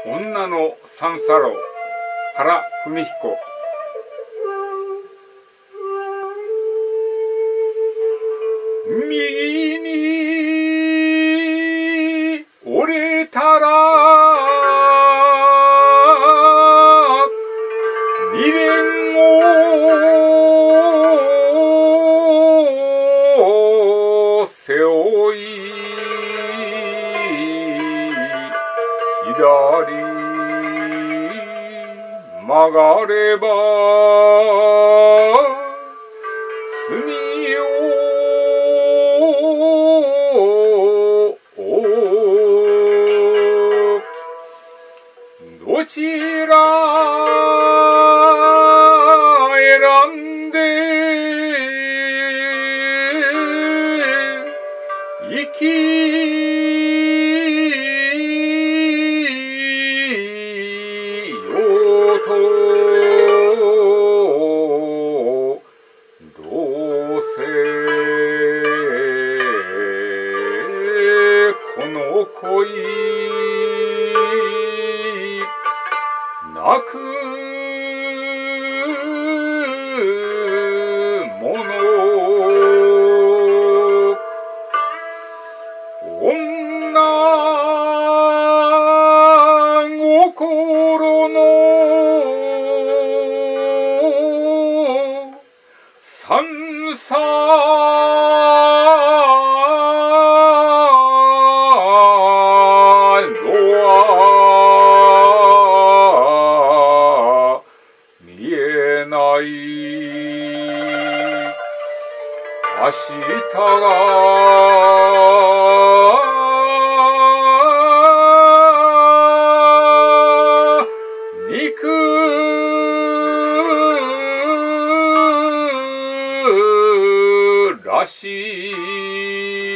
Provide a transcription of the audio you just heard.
女の三叉路原文彦。右に折れたら未練を背負い左曲がれば罪をどちら選んで生きようとどうせこの恋泣くもの女心の三叉路は見えない明日が憎らしい